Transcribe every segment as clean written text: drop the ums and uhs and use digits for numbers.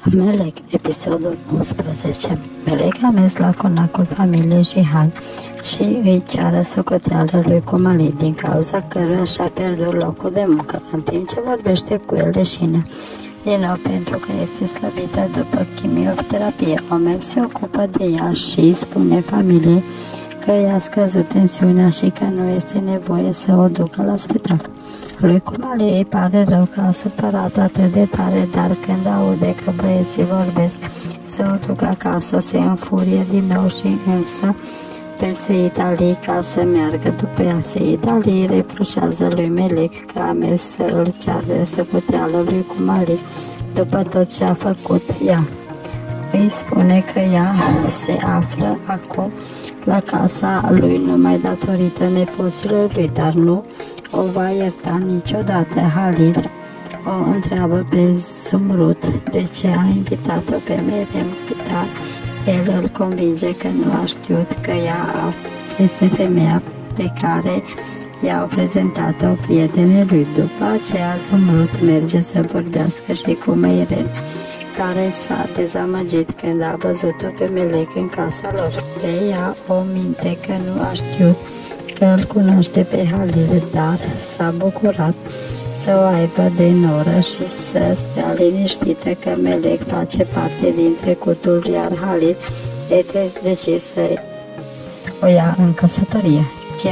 Melek, episodul 11. Melek a mers la conacul familiei Jihan și îi ceară socoteală lui Kumali, din cauza căruia și-a pierdut locul de muncă, în timp ce vorbește cu el leșină. Din nou, pentru că este slăbită după chimioterapie, Omer se ocupă de ea și îi spune familiei că i-a scăzut tensiunea și că nu este nevoie să o ducă la spital. Lui Kumali îi pare rău că a supărat atât de tare, dar când aude că băieții vorbesc să o ducă acasă, se înfurie din nou și însă pe Seid Ali ca să meargă după ea. Seid Ali reproșează lui Melek că a mers să îl ceară socoteală lui Kumali după tot ce a făcut ea. Îi spune că ea se află acum la casa lui numai datorită nepoților lui, dar nu o va ierta niciodată. Halil o întreabă pe Zumrud de ce a invitat-o pe Merem, dar el îl convinge că nu a știut că ea este femeia pe care i-au prezentat-o prietenii lui. După aceea Zumrud merge să vorbească și cu Merem, care s-a dezamăgit când a văzut-o pe Melek în casa lor. De ea o minte că nu a știut că îl cunoaște pe Halil, dar s-a bucurat să o aibă de noră și să stea liniștită că Melek face parte din trecutul, iar Halil este decis să o ia în căsătorie.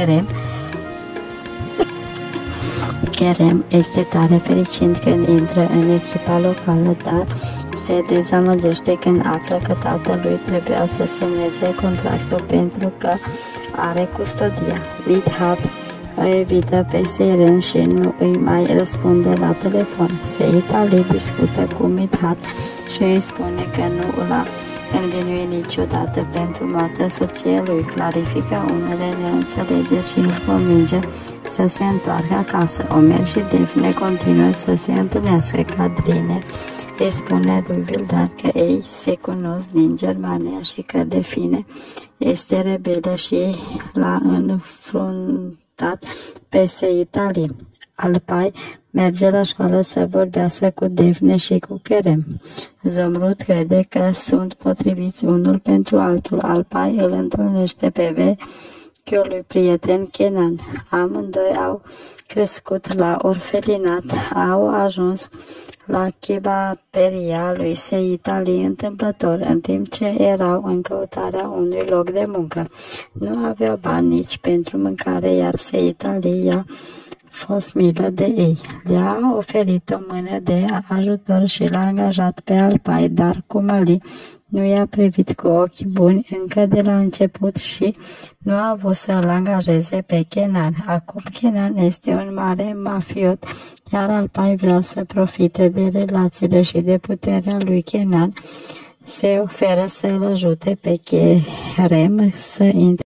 Kerem este tare fericit când intră în echipa locală, dar se dezamăgește când află că tatălui trebuia să semneze contractul pentru că are custodia. Vidhat o evită pe Seren și nu îi mai răspunde la telefon. Seid Ali discută cu Vidhat și îi spune că nu l-a învinuit niciodată pentru moartea soției lui, clarifică unele neînțelegeri și îl convinge să se întoarcă acasă. Omer și Defne continuă să se întâlnească. Cadrine îi spune lui Vildan că ei se cunosc din Germania și că Defne este rebelă și l-a înfruntat pe Seid Ali. Alpay merge la școală să vorbească cu Defne și cu Kerem. Zumrud crede că sunt potriviți unul pentru altul. Alpay îl întâlnește pe vechiul lui prieten Kenan. Amândoi au crescut la orfelinat, au ajuns la chibaperia lui Seid Ali întâmplător, în timp ce erau în căutarea unui loc de muncă. Nu aveau bani nici pentru mâncare, iar Seid Ali i-a fost milă de ei. Le-a oferit o mână de ajutor și l-a angajat pe Alpay, dar Kumali nu i-a privit cu ochi buni încă de la început și nu a vrut să-l angajeze pe Kenan. Acum Kenan este un mare mafiot, iar Alpay vrea să profite de relațiile și de puterea lui Kenan. Se oferă să-l ajute pe Kerem să intre